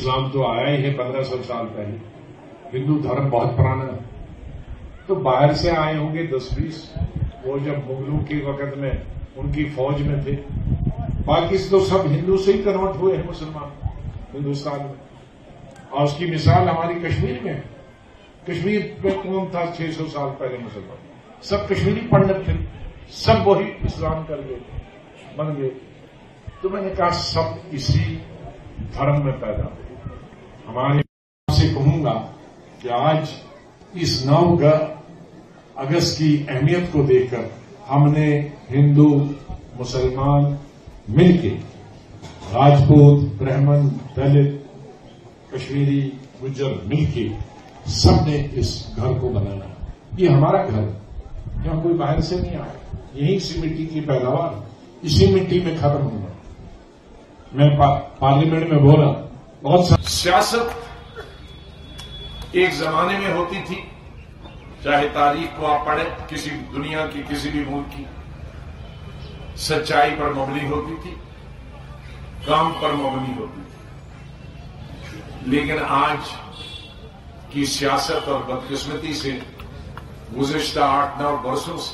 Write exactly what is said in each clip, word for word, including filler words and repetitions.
اسلام تو آیا ہی ہے پندرہ سو سال پہلے. ہندو دھرم بہت پرانا ہے. تو باہر سے آئے ہوں گے دس بیس. وہ جب مغلوں کے وقت میں ان کی فوج میں تھے. باقی تو سب ہندو سے ہی کنورٹ ہوئے ہیں مسلمان ہندوستان میں. اور اس کی مثال ہماری کشمیر میں ہے. کشمیر میں کون تھا چھ سو سال پہلے مسلمان؟ سب کشمیری پنڈت تھے. سب وہی اسلام کر گئے بن گئے. تو میں نے کہا سب اسی دھرم میں پیدا ہوئے. ہمارے سے کہوں گا کہ آج اس نو اگست کی اہمیت کو دیکھ کر ہم نے ہندو مسلمان مل کے راجپوت برہمن دلت کشمیری گجر مل کے سب نے اس گھر کو بنانا. یہ ہمارا گھر ہے. یہاں کوئی باہر سے نہیں آیا. یہیں سی مٹی کی پیداوار اسی مٹی میں ختم ہوگا. میں پارلیمنٹ میں بولا بہت سا سیاست ایک زمانے میں ہوتی تھی. چاہے تاریخ کو آپ پڑھیں کسی دنیا کی کسی بھی ملک کی, سچائی پر مبنی ہوتی تھی, کام پر مبنی ہوتی تھی. لیکن آج کی سیاست اور بدقسمتی سے گزشتہ آٹھ نو برسوں سے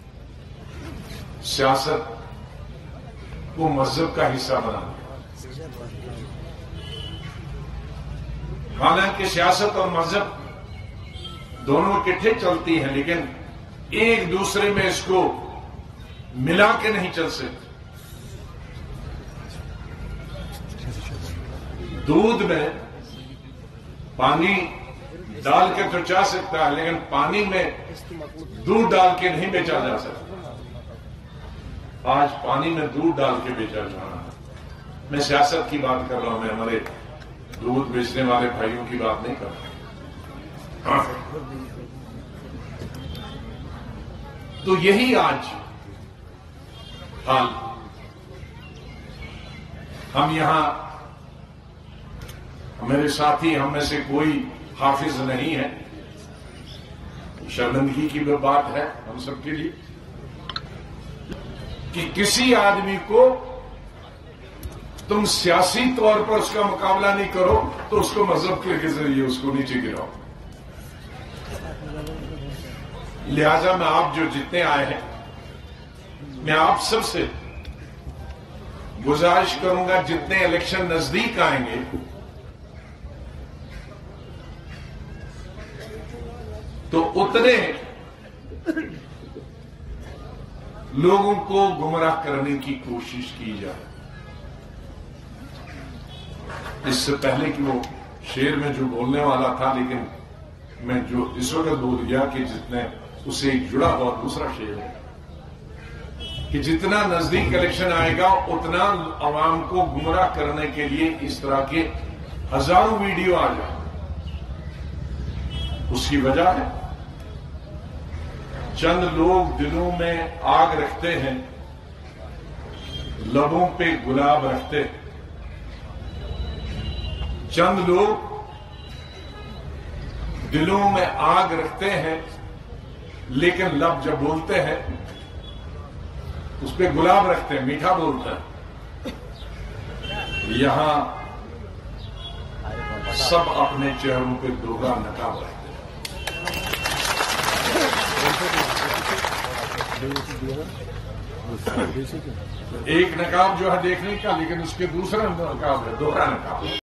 سیاست کو مذہب کا حصہ بنا دیا. حالانکہ سیاست اور مذہب دونوں اکٹھے چلتی ہیں لیکن ایک دوسرے میں اس کو ملا کے نہیں چل سکتے. دودھ میں پانی ڈال کے تو چا سکتا ہے لیکن پانی میں دودھ ڈال کے نہیں بیچا جا سکتا. آج پانی میں دودھ ڈال کے بیچا جا رہا ہے. میں سیاست کی بات کر رہا ہوں, میں ہمارے دودھ بیچنے والے بھائیوں کی بات نہیں کر رہا. تو یہی آج حال. ہم یہاں میرے ساتھی ہم میں سے کوئی حافظ نہیں ہے. شرمندگی کی بھی بات ہے ہم سب کے لیے کہ کسی آدمی کو تم سیاسی طور پر اس کا مقابلہ نہیں کرو تو اس کو مذہب کے ذریعے اس کو نیچے گراؤ. لہذا میں آپ جو جتنے آئے ہیں میں آپ سب سے گزارش کروں گا جتنے الیکشن نزدیک آئیں گے تو اتنے لوگوں کو گمراہ کرنے کی کوشش کی جائے. اس سے پہلے کہ وہ شعر میں جو بولنے والا تھا لیکن میں جو اس وقت بول گیا کہ جتنے اسے جڑا ہوا دوسرا شعر ہے کہ جتنا نزدیک الیکشن آئے گا اتنا عوام کو گمراہ کرنے کے لیے اس طرح کے ہزاروں ویڈیو آ جائیں. اس کی وجہ ہے چند لوگ دلوں میں آگ رکھتے ہیں, لبوں پہ گلاب رکھتے ہیں. چند لوگ دلوں میں آگ رکھتے ہیں لیکن لب جب بولتے ہیں اس پہ گلاب رکھتے ہیں, میٹھا بولتے ہیں. یہاں سب اپنے چہروں پہ دوہرا نقاب رکھتے ہیں. ایک نقاب جو ہے دیکھنے کا لیکن اس کے دوسرا نقاب ہے دوہرا نقاب.